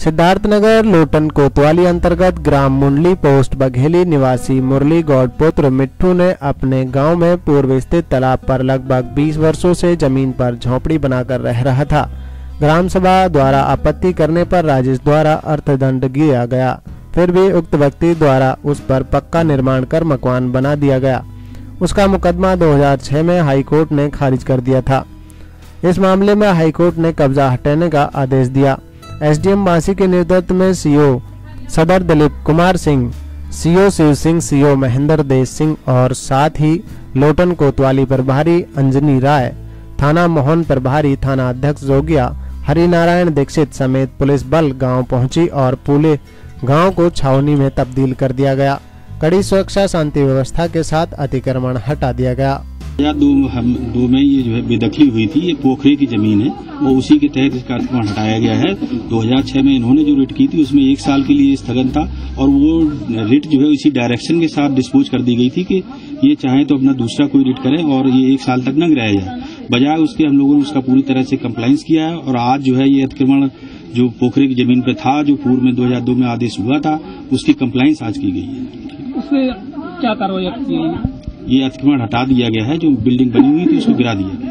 सिद्धार्थनगर लोटन कोतवाली अंतर्गत ग्राम मुंडली पोस्ट बघेली निवासी मुरली गौड़ पुत्र मिट्ठू ने अपने गांव में पूर्व स्थित तालाब पर लगभग 20 वर्षों से जमीन पर झोपड़ी बनाकर रह रहा था। ग्राम सभा द्वारा आपत्ति करने पर राजेश द्वारा अर्थदंड दिया गया, फिर भी उक्त व्यक्ति द्वारा उस पर पक्का निर्माण कर मकान बना दिया गया। उसका मुकदमा 2006 में हाईकोर्ट ने खारिज कर दिया था। इस मामले में हाईकोर्ट ने कब्जा हटाने का आदेश दिया। एसडीएम बांसी के नेतृत्व में CO Sadar Dilip Kumar Singh, CO Shiv Singh, CO Mahendra Desh Singh और साथ ही लोटन कोतवाली प्रभारी अंजनी राय, थाना मोहन प्रभारी, थाना अध्यक्ष जोगिया हरिनारायण दीक्षित समेत पुलिस बल गांव पहुंची और पूरे गांव को छावनी में तब्दील कर दिया गया। कड़ी सुरक्षा शांति व्यवस्था के साथ अतिक्रमण हटा दिया गया। 2002 में ये जो है बेदखली हुई थी, ये पोखरे की जमीन है, वो उसी के तहत इसका अतिक्रमण हटाया गया है। 2006 में इन्होंने जो रिट की थी उसमें 1 साल के लिए स्थगन था और वो रिट जो है इसी डायरेक्शन के साथ डिस्पोज कर दी गई थी कि ये चाहे तो अपना दूसरा कोई रिट करे और ये 1 साल तक न गिराया जाए। बजाय उसके हम लोगों ने उसका पूरी तरह से कंप्लायंस किया है और आज जो है ये अतिक्रमण जो पोखरे की जमीन पे था, जो पूर्व में 2002 में आदेश हुआ था, उसकी कंप्लायंस आज की गई है। उसमें क्या कार्रवाई की गई है? ये अतिक्रमण हटा दिया गया है, जो बिल्डिंग बनी हुई थी उसको गिरा दिया।